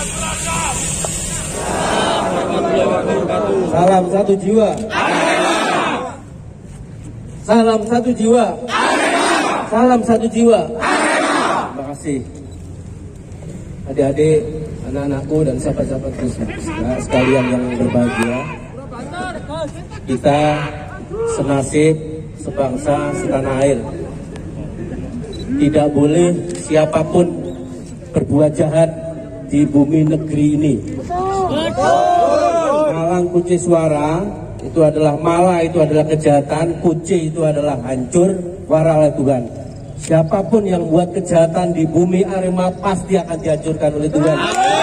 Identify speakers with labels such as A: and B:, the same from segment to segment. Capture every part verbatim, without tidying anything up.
A: Salam satu jiwa. Salam satu jiwa. Salam satu jiwa. Terima kasih adik-adik, anak-anakku dan sahabat-sahabatku sekalian yang berbahagia. Kita senasib, sebangsa, setanah air. Tidak boleh siapapun berbuat jahat di bumi negeri ini. Malang kunci suara itu adalah mala, itu adalah kejahatan, kunci itu adalah hancur, wara oleh Tuhan. Siapapun yang buat kejahatan di bumi Arema pasti akan dihancurkan oleh Tuhan.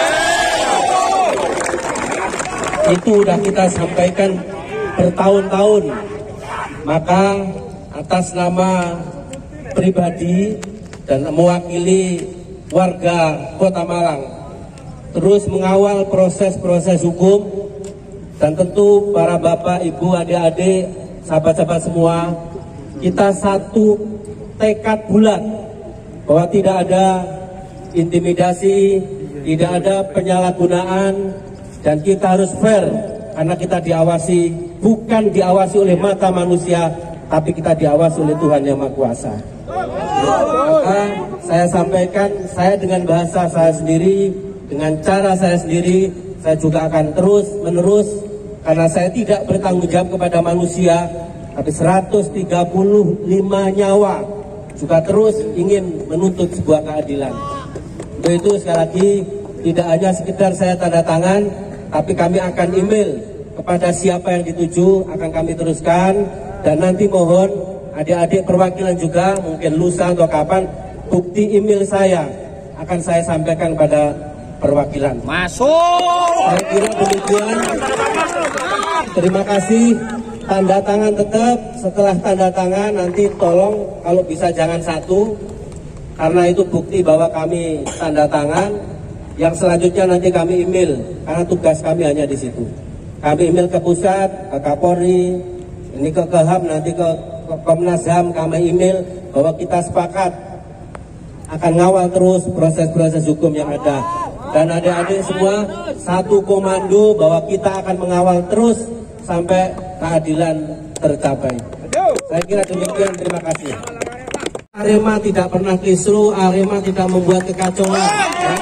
A: Itu udah kita sampaikan bertahun-tahun. Maka atas nama pribadi dan mewakili warga Kota Malang terus mengawal proses-proses hukum, dan tentu para bapak, ibu, adik-adik, sahabat-sahabat semua, kita satu tekad bulat bahwa tidak ada intimidasi, tidak ada penyalahgunaan, dan kita harus fair karena kita diawasi, bukan diawasi oleh mata manusia, tapi kita diawasi oleh Tuhan Yang Maha Kuasa. Maka saya sampaikan, saya dengan bahasa saya sendiri, dengan cara saya sendiri, saya juga akan terus menerus, karena saya tidak bertanggung jawab kepada manusia, tapi seratus tiga puluh lima nyawa juga terus ingin menuntut sebuah keadilan. Untuk itu sekali lagi, tidak hanya sekedar saya tanda tangan, tapi kami akan email kepada siapa yang dituju, akan kami teruskan, dan nanti mohon adik-adik perwakilan juga, mungkin lusa atau kapan, bukti email saya akan saya sampaikan pada perwakilan.
B: Masuk.
A: Saya kira demikian. Terima kasih. Tanda tangan tetap. Setelah tanda tangan nanti tolong kalau bisa jangan satu, karena itu bukti bahwa kami tanda tangan. Yang selanjutnya nanti kami email, karena tugas kami hanya di situ. Kami email ke pusat, ke Kapolri, ini ke Keham, nanti ke, ke Komnas H A M, kami email bahwa kita sepakat akan ngawal terus proses-proses hukum yang ada. Dan adik-adik semua satu komando bahwa kita akan mengawal terus sampai keadilan tercapai. Saya kira demikian, terima kasih. Arema tidak pernah kisruh, Arema tidak membuat kekacauan.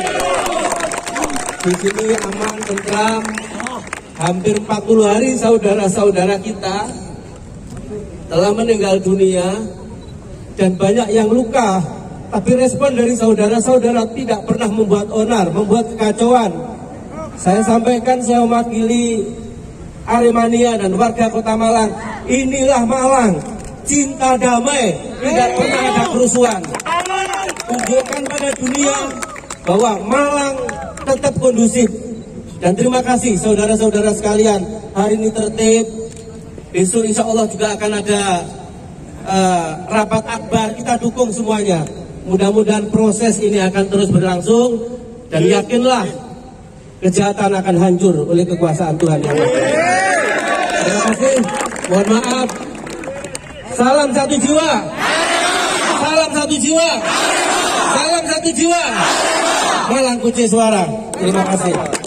A: Di sini aman, tentram. Hampir empat puluh hari saudara-saudara kita telah meninggal dunia dan banyak yang luka. Tapi respon dari saudara-saudara tidak pernah membuat onar, membuat kekacauan. Saya sampaikan, saya mewakili Aremania dan warga Kota Malang. Inilah Malang, cinta damai, tidak pernah ada kerusuhan. Tunjukkan pada dunia bahwa Malang tetap kondusif. Dan terima kasih saudara-saudara sekalian, hari ini tertib. Besok insya Allah juga akan ada uh, rapat akbar, kita dukung semuanya. Mudah-mudahan proses ini akan terus berlangsung, dan yakinlah kejahatan akan hancur oleh kekuasaan Tuhan Yang Maha Kuasa. Terima kasih. Mohon maaf. Salam satu jiwa. Salam satu jiwa. Salam satu jiwa. Malang kunci suara. Terima kasih.